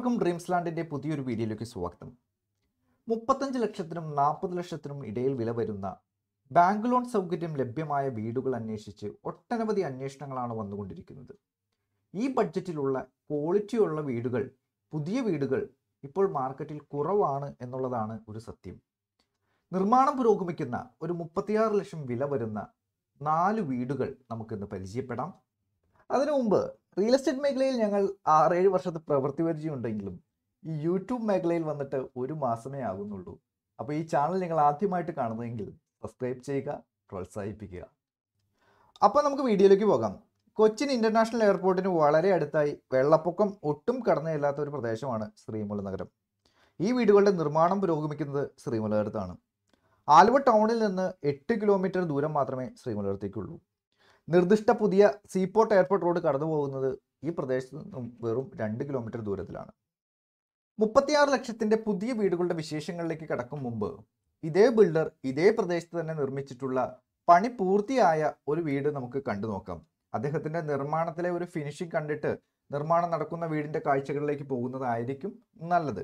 എല്ലാവർക്കും ഡ്രീംസ് ലാൻഡിൻ്റെ പുതിയൊരു വീഡിയോയിലേക്ക് സ്വാഗതം. 35 ലക്ഷത്തിനും 40 ലക്ഷത്തിനും ഇടയിൽ വില വരുന്ന ബാങ്ക് ലോൺ സൗകര്യം ലഭ്യമായ വീടുകൾ അന്വേഷിച്ച് ഒട്ടനവധി അന്വേഷണങ്ങളാണ് വന്നുകൊണ്ടിരിക്കുന്നത്. ഈ ബഡ്ജറ്റിലുള്ള ക്വാളിറ്റിയുള്ള വീടുകൾ, പുതിയ വീടുകൾ ഇപ്പോൾ മാർക്കറ്റിൽ കുറവാണ് എന്നുള്ളതാണ് ഒരു സത്യം. നിർമ്മാണം പുരോഗമിക്കുന്ന ഒരു 36 ലക്ഷം വില വരുന്ന 4 വീടുകൾ നമുക്കിന്ന് പരിചയപ്പെടാം. അതിനു മുമ്പ് റിയൽ എസ്റ്റേറ്റ് മേഖലയിൽ ഞങ്ങൾ 6-7 വർഷത്തെ പ്രവൃത്തി പരിചയമുണ്ടെങ്കിലും ഈ യൂട്യൂബ് മേഖലയിൽ വന്നിട്ട് ഒരു മാസമേ ആകുന്നുള്ളൂ. അപ്പോൾ ഈ ചാനൽ നിങ്ങൾ ആദ്യമായിട്ട് കാണുന്നതെങ്കിൽ സബ്സ്ക്രൈബ് ചെയ്യുക, പ്രോത്സാഹിപ്പിക്കുക. അപ്പോൾ നമുക്ക് വീഡിയോയിലേക്ക് പോകാം. കൊച്ചിൻ ഇന്റർനാഷണൽ എയർപോർട്ടിന് വളരെ അടുത്തായി വെള്ളപ്പൊക്കം ഒട്ടും കടന്നുചെല്ലാത്ത ഒരു പ്രദേശമാണ് ശ്രീമൂല നഗരം. ഈ വീടുകളുടെ നിർമ്മാണം പുരോഗമിക്കുന്നത് ശ്രീമൂലനഗരത്താണ്. ആലുവ ടൗണിൽ നിന്ന് 8 കിലോമീറ്റർ ദൂരം മാത്രമേ ശ്രീമൂലനഗരത്തേക്കുള്ളൂ. നിർദ്ദിഷ്ട പുതിയ സീപോർട്ട് എയർപോർട്ട് റോഡ് കടന്നു പോകുന്നത് ഈ പ്രദേശത്ത് നിന്നും വെറും 2 കിലോമീറ്റർ ദൂരത്തിലാണ്. 36 ലക്ഷത്തിന്റെ പുതിയ വീടുകളുടെ വിശേഷങ്ങളിലേക്ക് കടക്കും മുമ്പ് ഇതേ ബിൽഡർ ഇതേ പ്രദേശത്ത് തന്നെ നിർമ്മിച്ചിട്ടുള്ള പണി പൂർത്തിയായ ഒരു വീട് നമുക്ക് കണ്ടു നോക്കാം. അദ്ദേഹത്തിന്റെ നിർമ്മാണത്തിലെ ഒരു ഫിനിഷിംഗ് കണ്ടിട്ട് നിർമ്മാണം നടക്കുന്ന വീടിന്റെ കാഴ്ചകളിലേക്ക് പോകുന്നതായിരിക്കും നല്ലത്.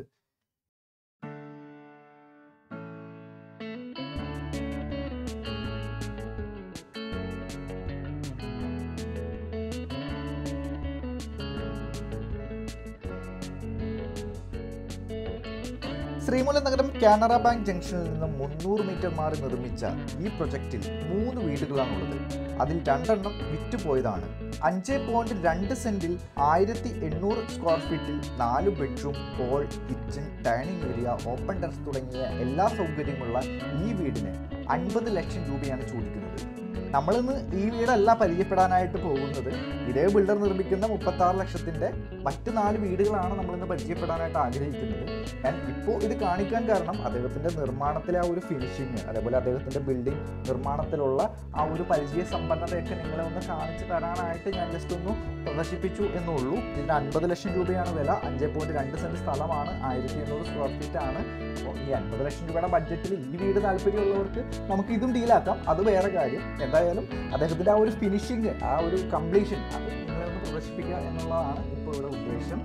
ശ്രീമൂല നഗരം കാനറ ബാങ്ക് ജംഗ്ഷനിൽ നിന്ന് 300 മീറ്റർ മാറി നിർമ്മിച്ച ഈ പ്രൊജക്റ്റിൽ 3 വീടുകളാണുള്ളത്. അതിൽ 2 എണ്ണം വിറ്റുപോയതാണ്. 5.2 സെന്റിൽ 1800 സ്ക്വയർ ഫീറ്റിൽ 4 bedroom, hall, kitchen, dining area, open terrace തുടങ്ങിയ എല്ലാ സൗകര്യമുള്ള ഈ വീടിന് 50 ലക്ഷം രൂപയാണ് ചോദിക്കുന്നത്. നമ്മളിന്ന് ഈ വീടല്ല പരിചയപ്പെടാനായിട്ട് പോകുന്നത്. ഇതേ ബിൽഡർ നിർമ്മിക്കുന്ന 36 ലക്ഷത്തിന്റെ മറ്റ് 4 വീടുകളാണ് നമ്മളിന്ന് പരിചയപ്പെടാനായിട്ട് ആഗ്രഹിക്കുന്നത്. ഞാൻ ഇപ്പോൾ ഇത് കാണിക്കാൻ കാരണം അദ്ദേഹത്തിന്റെ നിർമ്മാണത്തിലെ ആ ഒരു ഫിനിഷിങ്, അതേപോലെ അദ്ദേഹത്തിന്റെ ബിൽഡിംഗ് നിർമ്മാണത്തിലുള്ള ആ ഒരു പരിചയ സമ്പന്നതയൊക്കെ നിങ്ങളെ ഒന്ന് കാണിച്ചു തരാനായിട്ട് ഞാൻ ജസ്റ്റ് ഒന്ന് പ്രദർശിപ്പിച്ചു എന്നുള്ളൂ. ഇതിന് 50 ലക്ഷം രൂപയാണ് വില. 5.2 സെന്റ് സ്ഥലമാണ്, 1800 സ്ക്വയർ ഫീറ്റ് ആണ്. അപ്പോൾ ഈ 50 ലക്ഷം രൂപയുടെ ബഡ്ജറ്റിൽ ഈ വീട് താല്പര്യമുള്ളവർക്ക് നമുക്ക് ഇതും ഡീലാക്കാം, അത് വേറെ കാര്യം. എന്തായാലും അദ്ദേഹത്തിന്റെ ആ ഒരു ഫിനിഷിങ്, ആ ഒരു കംപ്ലീഷൻ, അത് നിങ്ങളെ ഒന്ന് പ്രദർശിപ്പിക്കുക എന്നുള്ളതാണ് ഇപ്പോൾ ഇവിടെ ഉദ്ദേശം.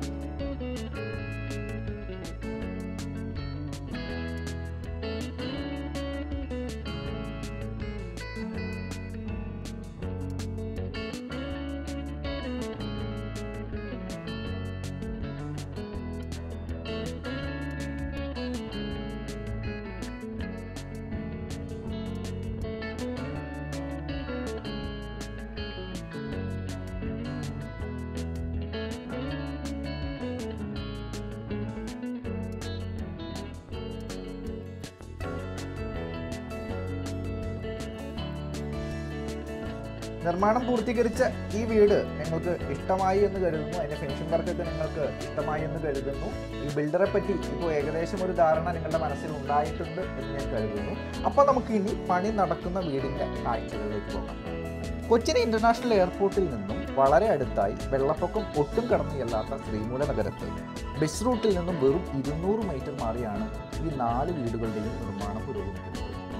നിർമ്മാണം പൂർത്തീകരിച്ച ഈ വീട് നിങ്ങൾക്ക് ഇഷ്ടമായി എന്ന് കരുതുന്നു. അതിൻ്റെ ഫിനിഷിംഗ് വർക്കൊക്കെ നിങ്ങൾക്ക് ഇഷ്ടമായി എന്ന് കരുതുന്നു. ഈ ബിൽഡറെ പറ്റി ഇപ്പോൾ ഏകദേശം ഒരു ധാരണ നിങ്ങളുടെ മനസ്സിൽ ഉണ്ടായിട്ടുണ്ട് എന്ന് ഞാൻ കരുതുന്നു. അപ്പോൾ നമുക്ക് ഇനി പണി നടക്കുന്ന വീടിൻ്റെ കാഴ്ചകളിലേക്ക് പോകാം. കൊച്ചിൻ ഇന്റർനാഷണൽ എയർപോർട്ടിൽ നിന്നും വളരെ അടുത്തായി വെള്ളപ്പൊക്കം ഒട്ടും കടന്നു ചെല്ലാത്ത ശ്രീമൂല നഗരത്തിൽ ബസ് റൂട്ടിൽ നിന്നും വെറും 200 മീറ്റർ മാറിയാണ് ഈ 4 വീടുകളുടെയും നിർമ്മാണം പുരോഗമിക്കുന്നത്.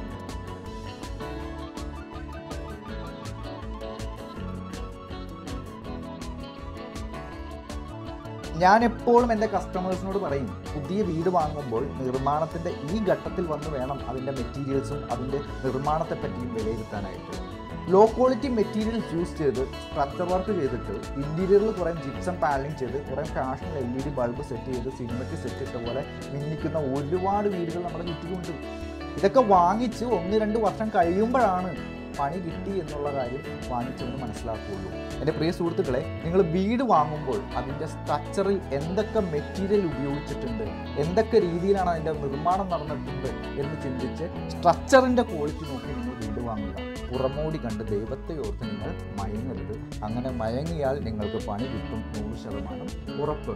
ഞാൻ എപ്പോഴും എൻ്റെ കസ്റ്റമേഴ്സിനോട് പറയും, പുതിയ വീട് വാങ്ങുമ്പോൾ നിർമ്മാണത്തിൻ്റെ ഈ ഘട്ടത്തിൽ വന്ന് വേണം അതിൻ്റെ മെറ്റീരിയൽസും അതിൻ്റെ നിർമ്മാണത്തെ പറ്റിയും വിലയിരുത്താനായിട്ട്. ലോ ക്വാളിറ്റി മെറ്റീരിയൽസ് യൂസ് ചെയ്ത് സ്ട്രക്ചർ വർക്ക് ചെയ്തിട്ട് ഇന്റീരിയറിൽ കുറേ ജിപ്സം പാനലിംഗ് ചെയ്ത് കുറേ ഫാഷൻ LED ബൾബ് സെറ്റ് ചെയ്ത് സിനിമയ്ക്ക് സെറ്റ് ഇട്ട പോലെ മിന്നിക്കുന്ന ഒരുപാട് വീടുകൾ നമ്മുടെ ചുറ്റിലുണ്ട്. ഇതൊക്കെ വാങ്ങിച്ച് 1-2 വർഷം കഴിയുമ്പോഴാണ് പണി കിട്ടി എന്നുള്ള കാര്യം വാങ്ങിച്ചെന്ന് മനസ്സിലാക്കുകയുള്ളൂ. എൻ്റെ പ്രിയ സുഹൃത്തുക്കളെ, നിങ്ങൾ വീട് വാങ്ങുമ്പോൾ അതിൻ്റെ സ്ട്രക്ചറിൽ എന്തൊക്കെ മെറ്റീരിയൽ ഉപയോഗിച്ചിട്ടുണ്ട്, എന്തൊക്കെ രീതിയിലാണ് അതിൻ്റെ നിർമ്മാണം നടന്നിട്ടുണ്ട് എന്ന് ചിന്തിച്ച് സ്ട്രക്ചറിൻ്റെ ക്വാളിറ്റി നോക്കി നിങ്ങൾ വീട് വാങ്ങുക. പുറമോടി കണ്ട് ദൈവത്തെ ഓർത്ത് നിങ്ങൾ മയങ്ങരുത്. അങ്ങനെ മയങ്ങിയാൽ നിങ്ങൾക്ക് പണി കിട്ടും, 100% ഉറപ്പ്.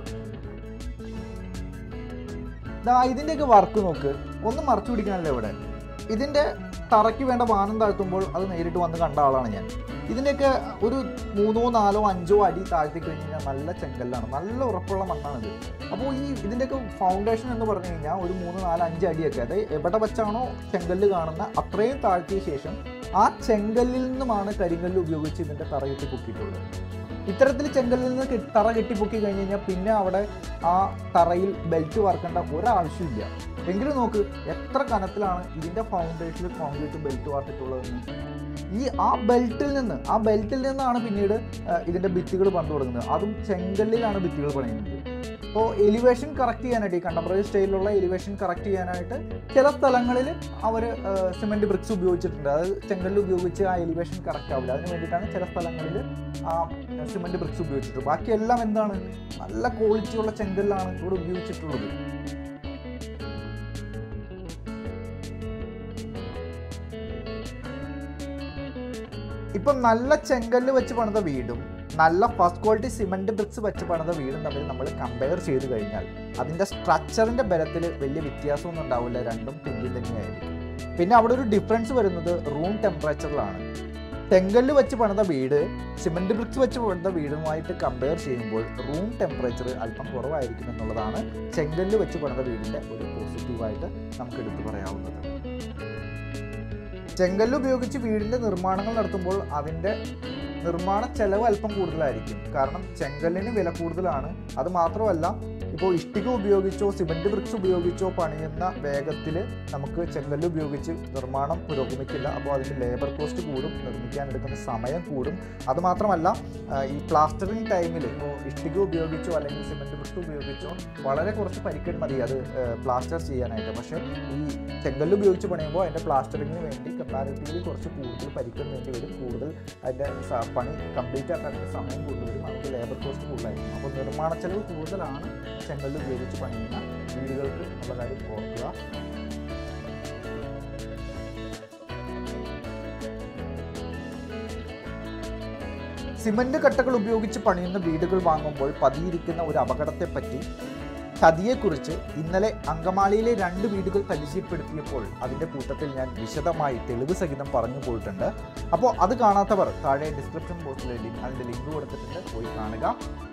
ഇതിൻ്റെയൊക്കെ വർക്ക് നോക്ക്, ഒന്നും മറച്ചു പിടിക്കാനല്ലേ ഇവിടെ. ഇതിൻ്റെ തറയ്ക്ക് വേണ്ട വാനം താഴ്ത്തുമ്പോൾ അത് നേരിട്ട് വന്ന് കണ്ട ആളാണ് ഞാൻ. ഇതിൻ്റെയൊക്കെ ഒരു 3, 4, 5 അടി താഴ്ത്തി കഴിഞ്ഞാൽ നല്ല ചെങ്കല്ലാണ്, നല്ല ഉറപ്പുള്ള മണ്ണാണിത്. അപ്പോൾ ഇതിൻ്റെയൊക്കെ ഫൗണ്ടേഷൻ എന്ന് പറഞ്ഞു കഴിഞ്ഞാൽ ഒരു 3, 4, 5 അടിയൊക്കെ, അതായത് എവിടെ വെച്ചാണോ ചെങ്കല്ല് കാണുന്ന അത്രയും താഴ്ത്തിയ ശേഷം ആ ചെങ്കല്ലിൽ നിന്നുമാണ് കരിങ്കല്ല് ഉപയോഗിച്ച് ഇതിൻ്റെ തറയിട്ട് പൊക്കിയിട്ടുള്ളത്. ഇത്തരത്തിൽ ചെങ്കല്ലിൽ നിന്ന് തറ കെട്ടിപ്പൊക്കി കഴിഞ്ഞ് കഴിഞ്ഞാൽ പിന്നെ അവിടെ ആ തറയിൽ ബെൽറ്റ് വാർക്കേണ്ട ഒരാവശ്യമില്ല. എങ്കിലും നോക്ക് എത്ര കനത്തിലാണ് ഇതിൻ്റെ ഫൗണ്ടേഷനിൽ കോൺക്രീറ്റ് ബെൽറ്റ് വാർത്തിട്ടുള്ളതെന്ന്. ആ ബെൽറ്റിൽ നിന്നാണ് പിന്നീട് ഇതിൻ്റെ ഭിത്തികൾ പണിതു തുടങ്ങുന്നത്. അതും ചെങ്കല്ലിലാണ് ഭിത്തികൾ പണിയുന്നത്. അപ്പോൾ എലിവേഷൻ കറക്റ്റ് ചെയ്യാനായിട്ട്, ഈ കണ്ടംപററി സ്റ്റൈലിലുള്ള എലിവേഷൻ കറക്റ്റ് ചെയ്യാനായിട്ട് ചില സ്ഥലങ്ങളിൽ അവർ സിമെൻറ്റ് ബ്രിക്സ് ഉപയോഗിച്ചിട്ടുണ്ട്. അത് ചെങ്കല്ല് ഉപയോഗിച്ച് ആ എലിവേഷൻ കറക്റ്റ് ആവില്ല. അതിന് വേണ്ടിയിട്ടാണ് ചില സ്ഥലങ്ങളിൽ ആ സിമെൻറ്റ് ബ്രിക്സ് ഉപയോഗിച്ചിട്ടുള്ളത്. ബാക്കിയെല്ലാം എന്താണ്, നല്ല ക്വാളിറ്റിയുള്ള ചെങ്കല്ലാണ് ഇവിടെ ഉപയോഗിച്ചിട്ടുള്ളത്. ഇപ്പം നല്ല ചെങ്കല്ല് വെച്ച് പണിത വീടും നല്ല ഫസ്റ്റ് ക്വാളിറ്റി സിമെൻറ്റ് ബ്രിക്സ് വെച്ച് പണിത വീടും തമ്മിൽ നമ്മൾ കമ്പയർ ചെയ്ത് കഴിഞ്ഞാൽ അതിൻ്റെ സ്ട്രക്ചറിൻ്റെ ബലത്തിൽ വലിയ വ്യത്യാസമൊന്നും ഉണ്ടാവില്ല. രണ്ടും തുല്യം തന്നെയായിരിക്കും. പിന്നെ അവിടെ ഒരു ഡിഫറൻസ് വരുന്നത് റൂം ടെമ്പറേച്ചറിലാണ്. ചെങ്കല്ല് വെച്ച് പണിത വീട് സിമെൻറ്റ് ബ്രിക്സ് വെച്ച് പണിത വീടുമായിട്ട് കമ്പയർ ചെയ്യുമ്പോൾ റൂം ടെമ്പറേച്ചർ അല്പം കുറവായിരിക്കും എന്നുള്ളതാണ് ചെങ്കല്ല് വെച്ച് പണിത വീടിൻ്റെ ഒരു പോസിറ്റീവായിട്ട് നമുക്ക് എടുത്തു പറയാവുന്നത്. ചെങ്കല്ല് ഉപയോഗിച്ച് വീടിൻ്റെ നിർമ്മാണങ്ങൾ നടത്തുമ്പോൾ അതിൻ്റെ നിർമ്മാണ ചെലവ് അല്പം കൂടുതലായിരിക്കും. കാരണം ചെങ്കല്ലിന് വില കൂടുതലാണ്. അത് മാത്രമല്ല, ഇപ്പോൾ ഇഷ്ടിക ഉപയോഗിച്ചോ സിമെൻറ്റ് ബ്രിക്സ് ഉപയോഗിച്ചോ പണിയുന്ന വേഗത്തിൽ നമുക്ക് ചെങ്കല്ല് ഉപയോഗിച്ച് നിർമ്മാണം പുരോഗമിക്കില്ല. അപ്പോൾ അതിൻ്റെ ലേബർ കോസ്റ്റ് കൂടും, നിർമ്മിക്കാനെടുക്കുന്ന സമയം കൂടും. അതുമാത്രമല്ല, ഈ പ്ലാസ്റ്ററിങ് ടൈമിൽ ഇപ്പോൾ ഇഷ്ടിക ഉപയോഗിച്ചോ അല്ലെങ്കിൽ സിമെൻറ്റ് ബ്രിക്സ് ഉപയോഗിച്ചോ വളരെ കുറച്ച് പരിക്കൽ മതി അത് പ്ലാസ്റ്റർ ചെയ്യാനായിട്ട്. പക്ഷേ ഈ ചെങ്കല്ല് ഉപയോഗിച്ച് പണിയുമ്പോൾ അതിൻ്റെ പ്ലാസ്റ്ററിങ്ങിന് വേണ്ടി കമ്പാരിറ്റീവ്ലി കുറച്ച് കൂടുതൽ പരിക്കൽ വേണ്ടി വരും. കൂടുതൽ അതിൻ്റെ പണി കംപ്ലീറ്റ് ആക്കാനുള്ള സമയം കൂടുതൽ വരും. നമുക്ക് ലേബർ കോസ്റ്റ് കൂടുതലായിരിക്കും. അപ്പോൾ നിർമ്മാണ ചെലവ് കൂടുതലാണ് ചെങ്കല്ല് ഉപയോഗിച്ച് പണിയുന്ന വീടുകൾക്ക് ഉള്ള കാര്യം ഓർക്കുക. സിമന്റ് കട്ടകൾ ഉപയോഗിച്ച് പണിയുന്ന വീടുകൾ വാങ്ങുമ്പോൾ പതിയിരിക്കുന്ന ഒരു അപകടത്തെപ്പറ്റി, ചതിയെക്കുറിച്ച് ഇന്നലെ അങ്കമാലിയിലെ 2 വീടുകൾ പരിചയപ്പെടുത്തിയപ്പോൾ അതിൻ്റെ കൂട്ടത്തിൽ ഞാൻ വിശദമായി തെളിവ് സഹിതം പറഞ്ഞു പോയിട്ടുണ്ട്. അപ്പോൾ അത് കാണാത്തവർ താഴെ ഡിസ്ക്രിപ്ഷൻ ബോക്സിൽ അതിൻ്റെ ലിങ്ക് കൊടുത്തിട്ടുണ്ട്, പോയി കാണുക.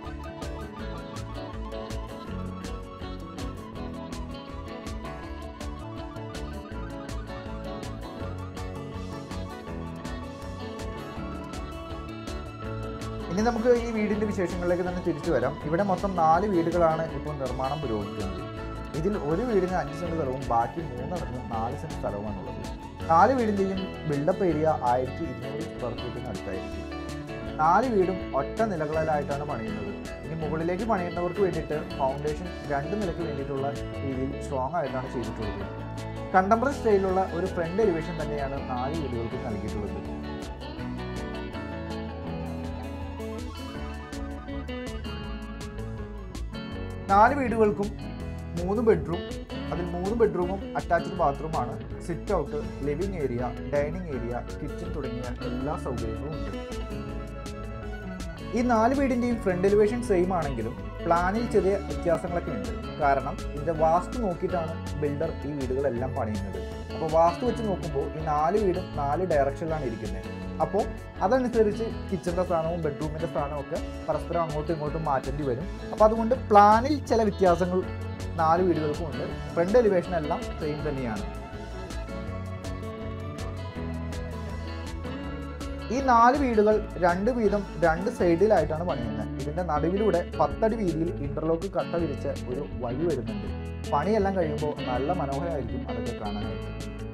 ഇനി നമുക്ക് ഈ വീടിൻ്റെ വിശേഷങ്ങളിലേക്ക് തന്നെ തിരിച്ചു വരാം. ഇവിടെ മൊത്തം 4 വീടുകളാണ് ഇപ്പോൾ നിർമ്മാണം പുരോഗമിക്കുന്നത്. ഇതിൽ ഒരു വീടിന് 5 സെൻറ്റ് സ്ഥലവും ബാക്കി 3 4 സെൻറ്റ് സ്ഥലവുമാണുള്ളത്. 4 വീടിൻ്റെയും ബിൽഡപ്പ് ഏരിയ 1200 സ്ക്വയർ ഫീറ്റിന് അടുത്തായിരിക്കും. 4 വീടും ഒറ്റ നിലകളിലായിട്ടാണ് പണിയുന്നത്. ഇനി മുകളിലേക്ക് പണിയുന്നവർക്ക് വേണ്ടിയിട്ട് ഫൗണ്ടേഷൻ 2 നിലയ്ക്ക് വേണ്ടിയിട്ടുള്ള രീതിയിൽ സ്ട്രോങ് ആയിട്ടാണ് ചെയ്തിട്ടുള്ളത്. കണ്ടംപററി സ്റ്റൈലിലുള്ള ഒരു ഫ്രണ്ട് എലിവേഷൻ തന്നെയാണ് 4 വീടുകൾക്ക് നൽകിയിട്ടുള്ളത്. 4 വീടുകൾക്കും 3 ബെഡ്റൂം, അതിൽ 3 ബെഡ്റൂമും അറ്റാച്ച്ഡ് ബാത്റൂമാണ്. Sit out, living area, dining area, kitchen തുടങ്ങിയ എല്ലാ സൗകര്യങ്ങളും ഉണ്ട്. ഈ 4 വീടിൻ്റെയും ഫ്രണ്ട് എലിവേഷൻ സെയിം ആണെങ്കിലും പ്ലാനിൽ ചെറിയ വ്യത്യാസങ്ങളൊക്കെ ഉണ്ട്. കാരണം ഇതിൻ്റെ വാസ്തു നോക്കിയിട്ടാണ് ബിൽഡർ ഈ വീടുകളെല്ലാം പണിയുന്നത്. അപ്പോൾ വാസ്തു വെച്ച് നോക്കുമ്പോൾ ഈ 4 വീടും 4 ഡയറക്ഷനിലാണ് ഇരിക്കുന്നത്. അപ്പോൾ അതനുസരിച്ച് കിച്ചൻ്റെ സ്ഥാനവും ബെഡ്റൂമിൻ്റെ സ്ഥാനവും ഒക്കെ പരസ്പരം അങ്ങോട്ടും ഇങ്ങോട്ടും മാറ്റേണ്ടി വരും. അപ്പോൾ അതുകൊണ്ട് പ്ലാനിൽ ചില വ്യത്യാസങ്ങൾ 4 വീടുകൾക്കും ഉണ്ട്. ഫ്രണ്ട് എലിവേഷൻ എല്ലാം സെയിം തന്നെയാണ്. ഈ 4 വീടുകൾ 2 വീതം 2 സൈഡിലായിട്ടാണ് പണിയുന്നത്. ഇതിൻ്റെ നടുവിലൂടെ 10 അടി വീതിയിൽ ഇന്റർലോക്ക് കട്ട വിരിച്ച ഒരു വഴി വരുന്നുണ്ട്. പണിയെല്ലാം കഴിയുമ്പോൾ നല്ല മനോഹരമായിരിക്കും അതൊക്കെ കാണാനായിട്ട്.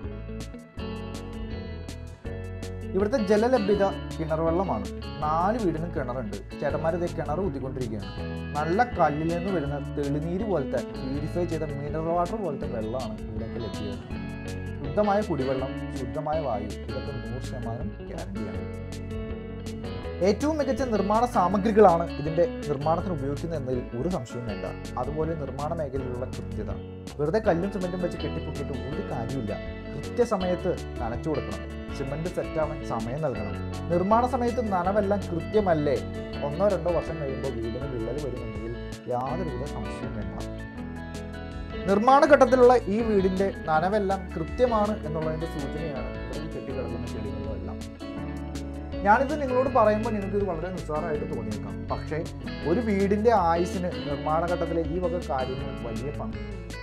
ഇവിടുത്തെ ജലലഭ്യത കിണർ വെള്ളമാണ്. 4 വീടിനും കിണറുണ്ട്. ചേട്ടന്മാരിത് കിണർ ഊതിക്കൊണ്ടിരിക്കുകയാണ്. നല്ല കല്ലിൽ നിന്ന് വരുന്ന തെളിനീര് പോലത്തെ പ്യൂരിഫൈ ചെയ്ത മിനറൽ വാട്ടർ പോലത്തെ വെള്ളമാണ് ഇവിടെയൊക്കെ ലഭ്യത. ശുദ്ധമായ കുടിവെള്ളം, ശുദ്ധമായ വായു, ഇതൊക്കെ 100% ഗ്യാരണ്ടിയാണ്. ഏറ്റവും മികച്ച നിർമ്മാണ സാമഗ്രികളാണ് ഇതിൻ്റെ നിർമ്മാണത്തിന് ഉപയോഗിക്കുന്നത് എന്നതിൽ ഒരു സംശയവും വേണ്ട. അതുപോലെ നിർമ്മാണ മേഖലയിലുള്ള കൃത്യത. വെറുതെ കല്ലും സിമെൻറ്റും വെച്ച് കെട്ടിപ്പൊക്കിയിട്ട് ഒരു കാര്യമില്ല. കൃത്യസമയത്ത് നനച്ചു കൊടുക്കണം. സിമെൻറ്റ് സെറ്റാവാൻ സമയം നൽകണം. നിർമ്മാണ സമയത്ത് നനവെല്ലാം കൃത്യമല്ലേ? 1-2 വർഷം കഴിയുമ്പോൾ വീടിന് വിള്ളൽ വരുമെന്നതിൽ യാതൊരുവിധ സംശയവും വേണ്ട. നിർമ്മാണ ഘട്ടത്തിലുള്ള ഈ വീടിൻ്റെ നനവെല്ലാം കൃത്യമാണ് എന്നുള്ളതിൻ്റെ സൂചനയാണ് ഈ കെട്ടിക്കിടക്കുന്ന ചെടികളെല്ലാം. ഞാനിത് നിങ്ങളോട് പറയുമ്പോൾ നിങ്ങൾക്കിത് വളരെ നിസ്സാരമായിട്ട് തോന്നിയേക്കാം. പക്ഷേ ഒരു വീടിൻ്റെ ആയുസ്സിന് നിർമ്മാണ ഘട്ടത്തിലെ ഈ വക കാര്യങ്ങൾ വലിയ പങ്ക്.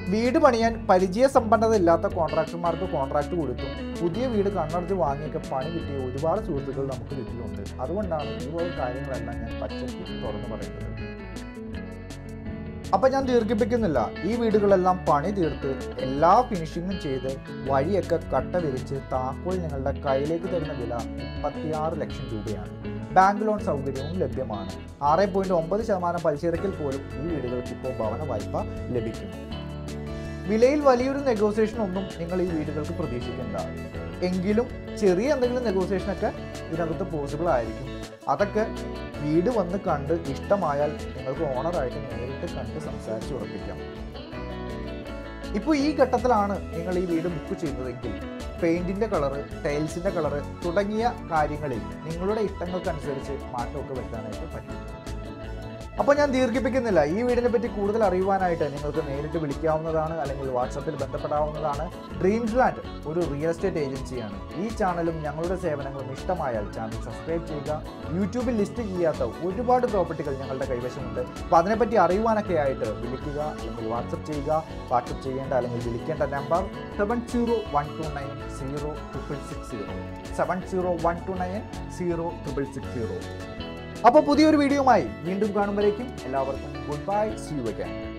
വീട് പണിയാൻ പരിചയസമ്പന്നത ഇല്ലാത്ത കോൺട്രാക്ടർമാർക്ക് കോൺട്രാക്ട് കൊടുത്തും പുതിയ വീട് കണ്ണടച്ച് വാങ്ങിയൊക്കെ പണി കിട്ടിയ ഒരുപാട് സുഹൃത്തുക്കൾ നമുക്ക് ചുറ്റിലുണ്ട്. അതുകൊണ്ടാണ് ഈ വക കാര്യങ്ങളെല്ലാം ഞാൻ പച്ചയ്ക്ക് തുറന്നു പറയുന്നത്. അപ്പം ഞാൻ ദീർഘിപ്പിക്കുന്നില്ല. ഈ വീടുകളെല്ലാം പണി തീർത്ത് എല്ലാ ഫിനിഷിങ്ങും ചെയ്ത് വഴിയൊക്കെ കട്ട വിരിച്ച് താക്കോൽ നിങ്ങളുടെ കയ്യിലേക്ക് തരുന്ന വില 36 ലക്ഷം രൂപയാണ്. ബാങ്ക് ലോൺ സൗകര്യവും ലഭ്യമാണ്. 6.9% പലിശനിരക്കിൽ പോലും ഈ വീടുകൾക്ക് ഇപ്പോൾ ഭവന വായ്പ ലഭിക്കും. വിലയിൽ വലിയൊരു നെഗോസിയേഷൻ ഒന്നും നിങ്ങൾ ഈ വീടുകൾക്ക് പ്രതീക്ഷിക്കേണ്ട. എങ്കിലും ചെറിയ എന്തെങ്കിലും നെഗോസിയേഷനൊക്കെ ഇതിനകത്ത് പോസിബിൾ ആയിരിക്കും. അതൊക്കെ വീട് വന്ന് കണ്ട് ഇഷ്ടമായാൽ നിങ്ങൾക്ക് ഓണറായിട്ട് നേരിട്ട് കണ്ട് സംസാരിച്ച് ഉറപ്പിക്കാം. ഇപ്പോൾ ഈ ഘട്ടത്തിലാണ് നിങ്ങൾ ഈ വീട് ബുക്ക് ചെയ്യുന്നതെങ്കിൽ പെയിൻറ്റിൻ്റെ കളറ്, ടൈൽസിൻ്റെ കളറ് തുടങ്ങിയ കാര്യങ്ങളിൽ നിങ്ങളുടെ ഇഷ്ടങ്ങൾക്കനുസരിച്ച് മാറ്റമൊക്കെ വരുത്താനായിട്ട് പറ്റും. അപ്പോൾ ഞാൻ ദീർഘിപ്പിക്കുന്നില്ല. ഈ വീടിനെ പറ്റി കൂടുതൽ അറിയുവാനായിട്ട് നിങ്ങൾക്ക് നേരിട്ട് വിളിക്കാവുന്നതാണ്, അല്ലെങ്കിൽ വാട്സപ്പിൽ ബന്ധപ്പെടാവുന്നതാണ്. ഡ്രീംസ് ലാൻഡ് ഒരു റിയൽ എസ്റ്റേറ്റ് ഏജൻസിയാണ്. ഈ ചാനലും ഞങ്ങളുടെ സേവനങ്ങളും ഇഷ്ടമായാൽ ചാനൽ സബ്സ്ക്രൈബ് ചെയ്യുക. യൂട്യൂബിൽ ലിസ്റ്റ് ചെയ്യാത്ത ഒരുപാട് പ്രോപ്പർട്ടികൾ ഞങ്ങളുടെ കൈവശമുണ്ട്. അപ്പോൾ അതിനെപ്പറ്റി അറിയുവാനൊക്കെ ആയിട്ട് വിളിക്കുക, അല്ലെങ്കിൽ വാട്സപ്പ് ചെയ്യുക. വാട്സപ്പ് ചെയ്യേണ്ട അല്ലെങ്കിൽ വിളിക്കേണ്ട നമ്പർ 7012900660 7012900660. അപ്പോൾ പുതിയൊരു വീഡിയോയുമായി വീണ്ടും കാണുമ്പോഴേക്കും എല്ലാവർക്കും goodbye. See you again.